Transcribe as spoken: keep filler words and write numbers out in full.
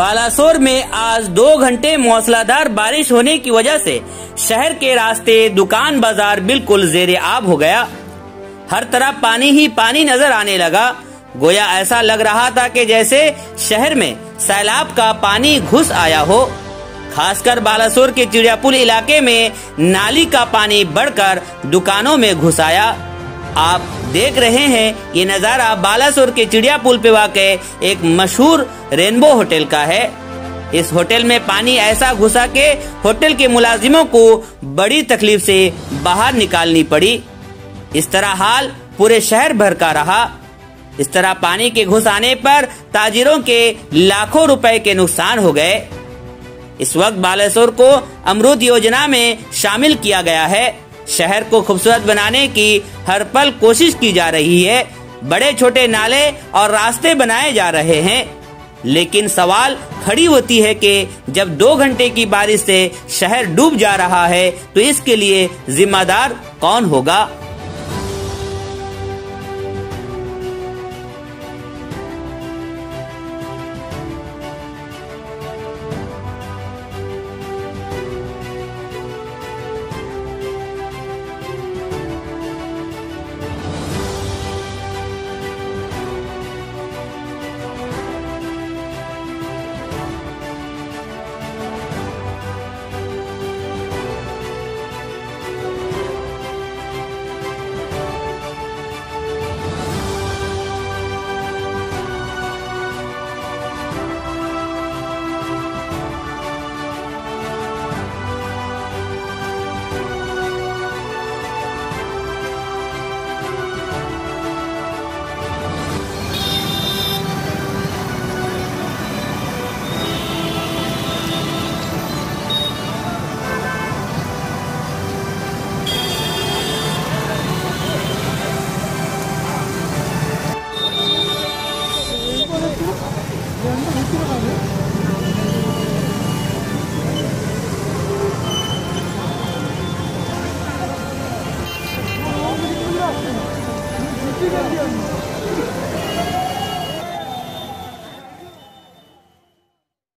बालासोर में आज दो घंटे मूसलाधार बारिश होने की वजह से शहर के रास्ते, दुकान, बाजार बिल्कुल जेरे आब हो गया। हर तरफ पानी ही पानी नजर आने लगा। गोया ऐसा लग रहा था कि जैसे शहर में सैलाब का पानी घुस आया हो। खासकर बालासोर के चिड़ियापुल इलाके में नाली का पानी बढ़कर दुकानों में घुस आया। आप देख रहे हैं ये नजारा बालासोर के चिड़ियापुल पे वाक़े एक मशहूर रेनबो होटल का है। इस होटल में पानी ऐसा घुसा के होटल के मुलाजिमों को बड़ी तकलीफ से बाहर निकालनी पड़ी। इस तरह हाल पूरे शहर भर का रहा। इस तरह पानी के घुस आने पर ताजिरों के लाखों रुपए के नुकसान हो गए। इस वक्त बालासोर को अमरूद योजना में शामिल किया गया है। शहर को खूबसूरत बनाने की हर पल कोशिश की जा रही है। बड़े छोटे नाले और रास्ते बनाए जा रहे हैं, लेकिन सवाल खड़ी होती है कि जब दो घंटे की बारिश से शहर डूब जा रहा है तो इसके लिए जिम्मेदार कौन होगा।